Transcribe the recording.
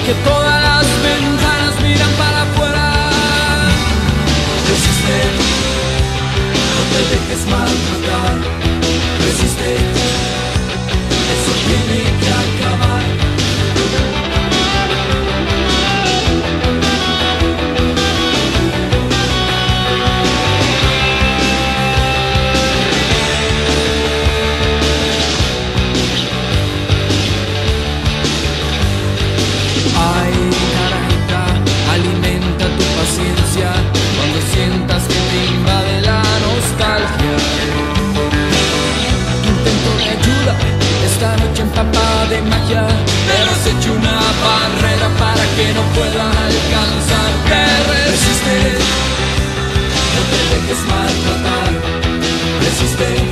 que todas las ventanas miran para afuera. Resiste, no te dejes maltratar. Resiste, eso tiene que acabar. Cuando sientas que te invade la nostalgia, intento de ayuda esta noche empapada de magia, pero has hecho una barrera para que no pueda alcanzarte. Resiste, no te dejes maltratar. Resiste.